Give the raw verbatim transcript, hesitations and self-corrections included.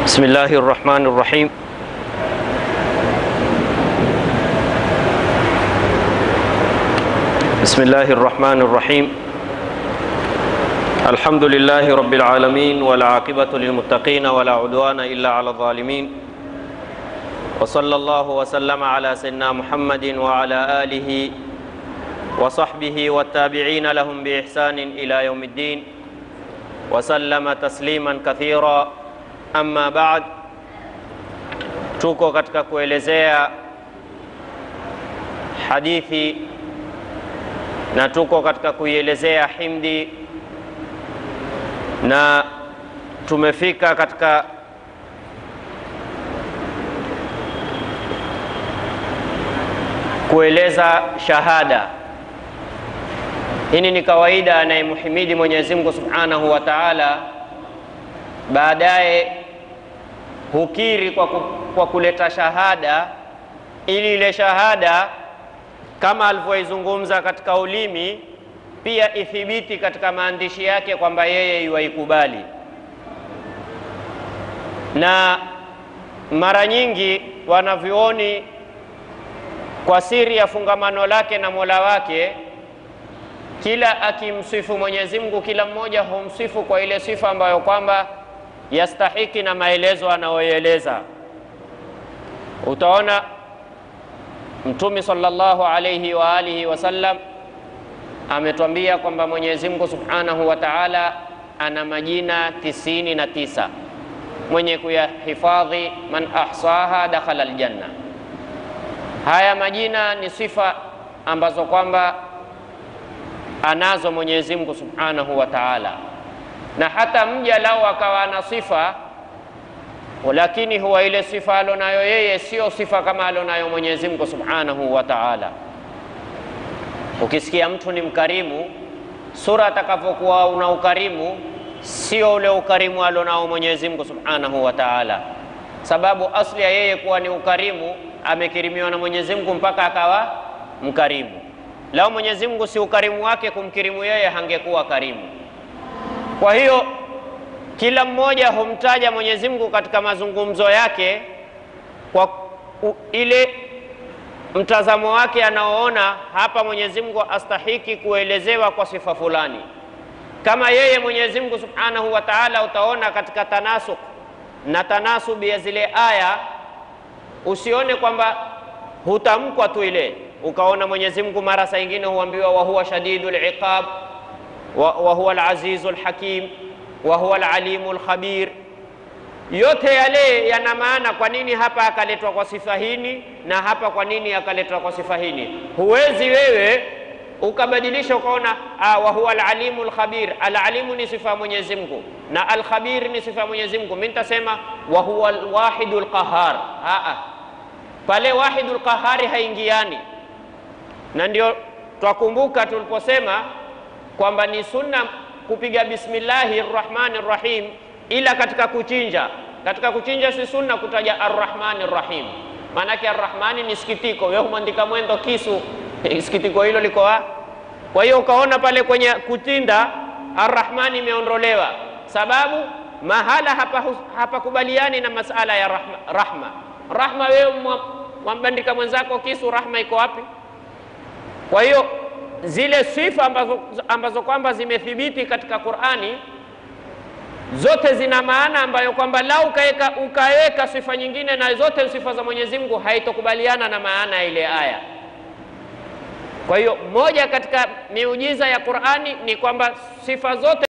بسم الله الرحمن الرحيم. بسم الله الرحمن الرحيم. الحمد لله رب العالمين والعاقبة للمتقين ولا عدوان إلا على الظالمين. وصلى الله وسلم على سيدنا محمد وعلى آله وصحبه والتابعين لهم بإحسان إلى يوم الدين وسلم تسليما كثيرا. Amma baad, tuko katika kuelezea hadithi na tuko katika kuielezea himdi, na tumefika katika kueleza shahada. Hii ni kawaida anayemhimidi Mwenyezi Mungu Subhanahu wa Ta'ala, baadaye hukiri kwa, ku, kwa kuleta shahada, ili ile shahada kama alivyoizungumza katika ulimi pia ithibiti katika maandishi yake kwamba yeye yuaikubali. Na mara nyingi wanavyuoni kwa siri ya fungamano lake na Mola wake, kila akimsifu Mwenyezi Mungu, kila mmoja humsifu kwa ile sifa ambayo kwamba yastahiki na maelezo anayoeleza. Utaona Mtume sallallahu alayhi wa alihi wasallam ametuambia kwamba Mwenyezi Mungu Subhanahu wa Ta'ala ana majina tisini na tisa, mwenye kuyahifadhi man ahsaha dakhala aljanna. Haya majina ni sifa ambazo kwamba anazo Mwenyezi Mungu Subhanahu wa Ta'ala, na hata mja lao akawa na sifa, lakini huwa ile sifa alonayo yeye sio sifa kama alonayo Mwenyezi Mungu Subhanahu wa Ta'ala. Ukisikia mtu ni mkarimu, sura atakavyokuwa una ukarimu sio ule ukarimu alonao Mwenyezi Mungu Subhanahu wa Ta'ala, sababu asli ya yeye kuwa ni ukarimu, amekirimiwa na Mwenyezi Mungu mpaka akawa mkarimu. Lao Mwenyezi Mungu si ukarimu wake kumkirimu yeye, hangekuwa karimu. Kwa hiyo kila mmoja humtaja Mwenyezi Mungu katika mazungumzo yake kwa ile mtazamo wake anaoona hapa Mwenyezi Mungu astahiki kuelezewa kwa sifa fulani. Kama yeye Mwenyezi Mungu Subhanahu wa Ta'ala, utaona katika tanasuk na tanasubi ya zile aya, usione kwamba hutamkwa tu ile, ukaona Mwenyezi Mungu mara saa nyingine huambiwa wa huwa shadidul iqab wa huwa al-azizul hakim wa huwa al-alimul khabir. Yote yale yana maana. Kwa nini hapa akaletwa kwa sifa hini na hapa kwa nini akaletwa kwa sifa hini? Huwezi wewe ukabadilisha ukaona ah, wa huwa al-alimul khabir. Al-alimu ni sifa ya Mwenyezi Mungu na al-khabir ni sifa ya Mwenyezi Mungu. Mimi nitasema wa huwa al-wahidul qahhar. Ah ah, pale wahidul qahhari haingiani. Na ndio twakumbuka tuliposema kwamba ni sunna kupiga bismillahir rahmanir rahim, ila katika kuchinja. Katika kuchinja si sunna kutaja arrahmanir rahim, maana yake arrahmani ni sikitiko. Wewe umandika mwendo kisu, sikitiko hilo liko wapi? Kwa hiyo ukaona pale kwenye kutinda arrahmani imeondolewa, sababu mahala hapa hapa kubaliani na masala ya rahma. Rahma, rahma wewe mwambandika mwenzako kisu, rahma iko wapi? Kwa hiyo zile sifa ambazo, ambazo kwamba zimethibiti katika Qur'ani zote zina maana ambayo kwamba lau ukaweka ukaweka sifa nyingine na zote sifa za Mwenyezi Mungu haitokubaliana na maana ya ile aya. Kwa hiyo moja katika miujiza ya Qur'ani ni kwamba sifa zote